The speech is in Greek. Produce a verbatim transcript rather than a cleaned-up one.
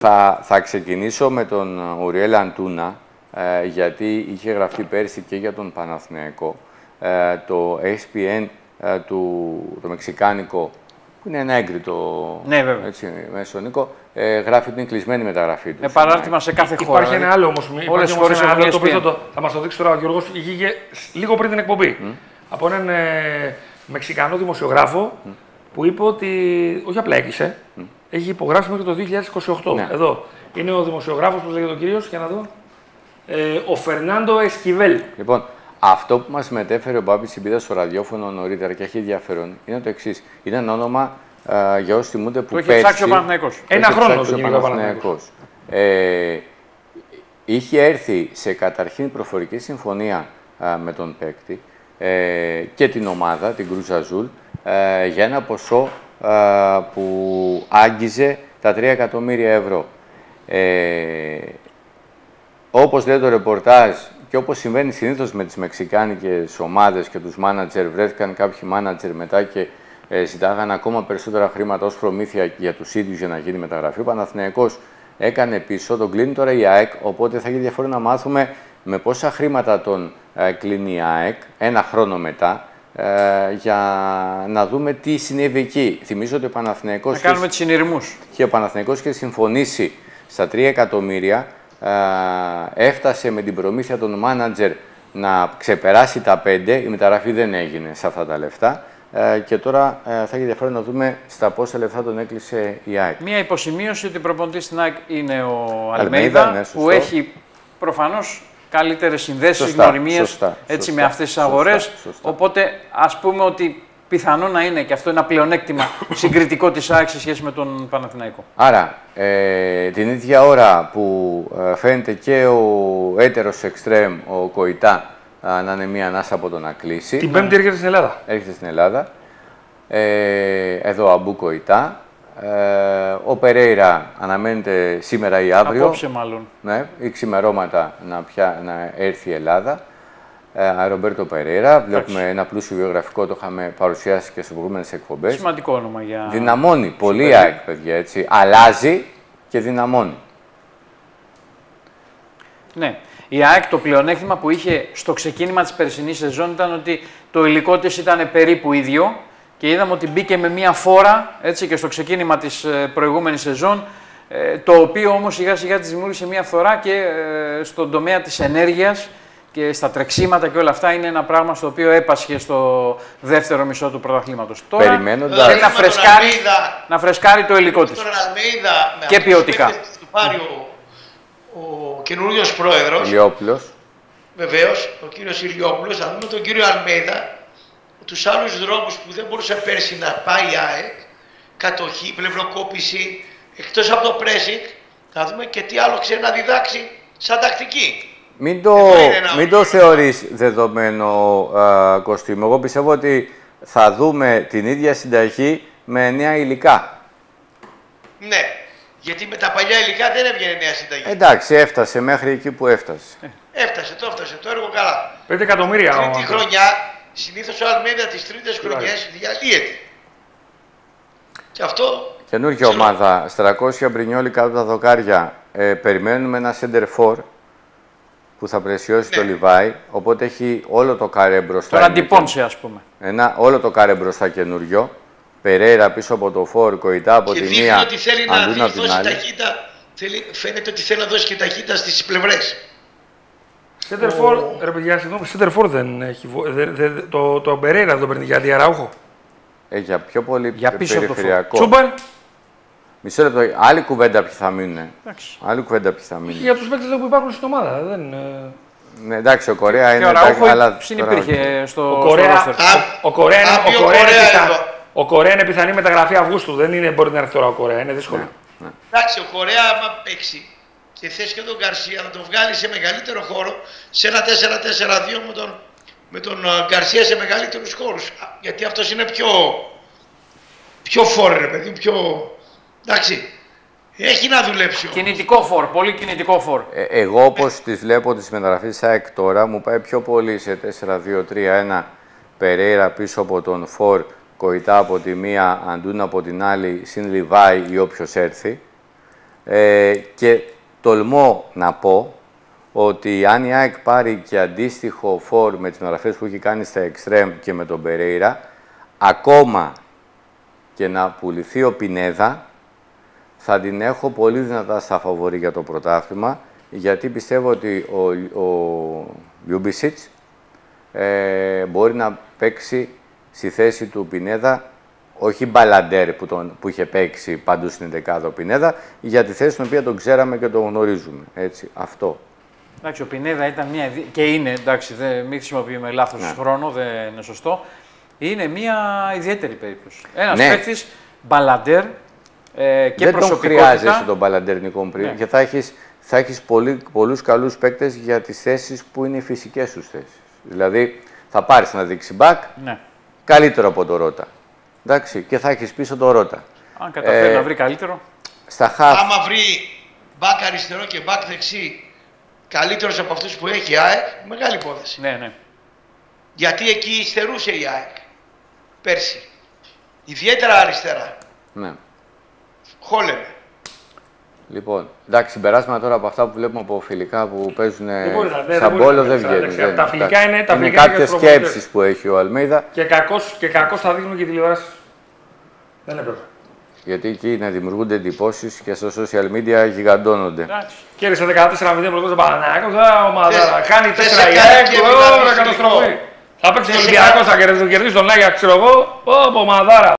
Θα, θα ξεκινήσω με τον Ουριέλ Αντούνα, ε, γιατί είχε γραφτεί πέρσι και για τον Παναθηναϊκό. Ε, το ες πι εν, ε, του, το μεξικάνικο, που είναι ένα έγκριτο, ναι, βέβαια. Έτσι, μεσονίκο, ε, γράφει ότι είναι κλεισμένη η μεταγραφή του. Με παράρτημα σε κάθε χώρα. Υπάρχει ένα άλλο όμως, όλες τις χώρες έχουν το οποίο θα, θα μας το δείξει τώρα ο Γιώργος, βγήκε λίγο πριν την εκπομπή. Mm. Από έναν ε, Μεξικανό δημοσιογράφο mm. που είπε ότι, όχι απλά έκλεισε, mm. έχει υπογράψει μέχρι το δύο χιλιάδες είκοσι οκτώ. Ναι. Εδώ είναι ο δημοσιογράφος, πώς λέγεται ο κύριος, για να δω. Ε, ο Φερνάντο Εσκιβέλ. Λοιπόν, αυτό που μας μετέφερε ο Μπάμπης Σιμπίδας στο ραδιόφωνο νωρίτερα και έχει ενδιαφέρον είναι το εξής. Είναι ένα όνομα uh, για όσοι θυμούνται που πέρσι... Το έχει ψάξει ο Παναθηναϊκός. Ένα χρόνο το ο Παναθηναϊκός. Ε, είχε έρθει σε καταρχήν προφορική συμφωνία uh, με τον παίκτη ε, και την ομάδα, την Κρουζ Αζούλ, ε, για ένα ποσό uh, που άγγιζε τα τρία εκατομμύρια ευρώ. Ε, όπως λέει το ρεπορτάζ και όπως συμβαίνει συνήθως με τις μεξικάνικες ομάδες και τους μάνατζερ, βρέθηκαν κάποιοι μάνατζερ μετά και ε, ζητάγαν ακόμα περισσότερα χρήματα ως προμήθεια για τους ίδιους για να γίνει μεταγραφή. Ο Παναθηναϊκός έκανε πίσω, τον κλείνει τώρα η ΑΕΚ, οπότε θα έχει ενδιαφέρον να μάθουμε με πόσα χρήματα τον ε, κλείνει η ΑΕΚ ένα χρόνο μετά, ε, για να δούμε τι συνέβη εκεί. Θυμίζω ότι ο Παναθηναϊκός... Να κάνουμε τις συνειρμούς. Και ο Παναθηναϊκός είχε συμφωνήσει στα τρία εκατομμύρια. Uh, έφτασε με την προμήθεια των μάνατζερ να ξεπεράσει τα πέντε, η μεταγραφή δεν έγινε σε αυτά τα λεφτά uh, και τώρα uh, θα έχει ενδιαφέρον να δούμε στα πόσα λεφτά τον έκλεισε η ΑΕΚ. Μία υποσημείωση ότι προπονητής στην ΑΕΚ είναι ο Αλμέιδα, ναι, που έχει προφανώς καλύτερες συνδέσεις, γνωριμίες έτσι, με αυτές τις αγορές, σωστά, σωστά. Οπότε ας πούμε ότι πιθανό να είναι και αυτό ένα πλεονέκτημα συγκριτικό της ΑΕΚ σε σχέση με τον Παναθηναϊκό. Άρα, ε, την ίδια ώρα που ε, φαίνεται και ο έτερος εξτρέμ, ο Κοϊτά, ε, να είναι μία ανάσα από το να κλείσει. Την Πέμπτη έρχεται στην Ελλάδα. Έρχεται στην Ελλάδα. Ε, εδώ Αμπού Κοϊτά. Ε, ο Περέιρα αναμένεται σήμερα ή αύριο. Απόψε μάλλον. Ναι, ή ξημερώματα να, πια, να έρθει η Ελλάδα. Ε, Ρομπέρτο Περέιρα, βλέπουμε Άξι. ένα πλούσιο βιογραφικό, το είχαμε παρουσιάσει και σε προηγούμενες εκπομπές. Σημαντικό όνομα για... Δυναμώνει, πολύ ΑΕΚ, παιδιά, έτσι. Αλλάζει και δυναμώνει. Ναι. Η ΑΕΚ το πλεονέκτημα που είχε στο ξεκίνημα της περσινής σεζόν ήταν ότι το υλικό της ήταν περίπου ίδιο και είδαμε ότι μπήκε με μία φόρα, έτσι, και στο ξεκίνημα της προηγούμενης σεζόν, το οποίο όμως σιγά σιγά της δημιούργησε μία φθορά και στον τομέα της ενέργειας και στα τρεξίματα και όλα αυτά είναι ένα πράγμα στο οποίο έπασχε στο δεύτερο μισό του πρωταθλήματος. Τώρα Περιμένοντας... θέλει να φρεσκάρει, να φρεσκάρει το υλικό της. Τον Αλμέιδα, και ποιοτικά. Του πάρει ο, ο καινούριος πρόεδρος. Ηλιόπουλος. Βεβαίως, ο κύριος Ηλιόπουλος. Θα δούμε τον κύριο Αλμέιδα, τους άλλους δρόμους που δεν μπορούσε πέρσι να πάει η ΑΕΚ, κατοχή, πλευροκόπηση, εκτός από το pressing, θα δούμε και τι άλλο ξέρει να διδάξει σαν τακτική. Μην το, μην το θεωρείς δεδομένο, uh, Κωστήμο. Εγώ πιστεύω ότι θα δούμε την ίδια συνταγή με νέα υλικά. Ναι, γιατί με τα παλιά υλικά δεν έβγαινε νέα συνταγή. Εντάξει, έφτασε μέχρι εκεί που έφτασε. Έφτασε, το έφτασε, το έργο καλά. Πέντε εκατομμύρια. Τρίτη ο... χρονιά, συνήθως ο Αλμέιδα τις τρίτες χρονιές διαλύεται. Και αυτό... Καινούργια ομάδα, στα τριακόσια Μπρινιόλι κάτω από τα δοκάρια. Ε, περιμένουμε ένα center for που θα πλαισιώσει ναι. το Λιβάι, οπότε έχει όλο το καρέ μπροστά. Τον αντιπώνσε, ας πούμε. Ένα, όλο το καρέ μπροστά καινούριο. Περέιρα πίσω από το φόρ, Κοϊτά από και τη δείχνει μία, ότι θέλει να Αντούνα από την άλλη. Ταχύτητα, θέλει, φαίνεται ότι θέλει να δώσει και ταχύτητα στις πλευρές. Σέντερφορ, ρε παιδιά, συγγνώμη, Σέντερφορ δεν έχει. Δε, δε, δε, το, το Περέιρα δεν το παίρνει για Διαραούχο. Ε, για πιο πολύ για πίσω περιφερειακό. Τσούμπαρ. Μισό λεπτό, άλλη κουβέντα ποιοι θα μείνουν. Άλλη κουβέντα ποιοι θα μείνουν. Για τους παίκτες που υπάρχουν στην ομάδα. Δεν... Ναι, εντάξει, ο Κορέα και είναι. Ο Ραούχο αλλά συνυπήρχε στο. Ο Κορέα, ο Κορέα, ο Κορέα, ο Κορέα είναι πιθανή μεταγραφή Αυγούστου. Δεν είναι, μπορεί να έρθει τώρα ο Κορέα, είναι δύσκολο. Ναι, ναι. Εντάξει, ο Κορέα, άμα παίξει και θες και τον Γκαρσία να τον βγάλει σε μεγαλύτερο χώρο, σε ένα τέσσερα τέσσερα δύο με τον, με τον Γκαρσία σε μεγαλύτερους χώρους. Γιατί αυτός είναι πιο, πιο φόρε, παιδί, πιο. Εντάξει. Έχει να δουλέψει. Κινητικό φορ, πολύ κινητικό φορ. Ε, εγώ όπως τις βλέπω τις μεταγραφές ΑΕΚ τώρα, μου πάει πιο πολύ σε τέσσερα δύο τρία ένα Περέιρα πίσω από τον φορ, Κοϊτά από τη μία, Αντούνα από την άλλη, συν Λιβάι ή όποιος έρθει. Ε, και τολμώ να πω ότι αν η ΑΕΚ πάρει και αντίστοιχο φορ με τις μεταγραφές που έχει κάνει στα Εξτρέμ και με τον Περέιρα, ακόμα και να πουληθεί ο Πινέδα, θα την έχω πολύ δυνατά στα φαβορί για το πρωτάθλημα, γιατί πιστεύω ότι ο, ο Λιούμπισιτς ε, μπορεί να παίξει στη θέση του Πινέδα, όχι μπαλαντέρ που, τον, που είχε παίξει παντού στην δεκάδα ο Πινέδα, για τη θέση την οποία τον ξέραμε και τον γνωρίζουμε. Έτσι, αυτό. Εντάξει, ο Πινέδα ήταν μια. Και είναι, εντάξει, δεν, μην χρησιμοποιούμε λάθος ναι. χρόνο, δεν είναι σωστό. Είναι μια ιδιαίτερη περίπτωση. Ένας ναι. παίκτης μπαλαντέρ ε, και δεν προσωπικότητα. Δεν τον χρειάζεσαι τον μπαλαντέρ, Νικό μου, πριν, ναι. και θα έχεις, θα έχεις πολύ, πολλούς καλούς παίκτες για τις θέσεις που είναι οι φυσικές τους θέσεις. Δηλαδή, θα πάρεις ένα δεξιμπάκ ναι. καλύτερο από το Ρώτα. Εντάξει, και θα έχεις πίσω το Ρώτα. Αν καταφέρει ε, να βρει καλύτερο. Στα χαφ. Άμα βρει μπακ αριστερό και μπακ δεξί καλύτερος από αυτούς που έχει η ΑΕΚ, μεγάλη υπόθεση. Ναι, ναι. Γιατί εκεί υστερούσε η ΑΕΚ πέρσι. Ιδιαίτερα αριστερά. Ναι. Χόλεμε. Λοιπόν, εντάξει, συμπεράσματα τώρα από αυτά που βλέπουμε από φιλικά που παίζουν ναι, σαν πόλο δεν βγαίνει. Τα φιλικά είναι, τα είναι φιλικά κάποιες σκέψεις που έχει ο Αλμέιδα. Και κακώς, και κακώς θα δείχνουν και τηλεόραση. Δεν έπρεπε. Γιατί εκεί να δημιουργούνται εντυπώσεις και στα social media γιγαντώνονται. Κέρδισε δεκατέσσερα μηδέν μπροστά στον Παναθηναϊκό, ομάδα. Χάνει τέσσερα η ΑΕΚ, ώρα καταστροφή. Θα παίξει ο Ολυμπιακός, θα κερδίσει τον Άγια, ξέρω εγώ, πω πω μαδάρα.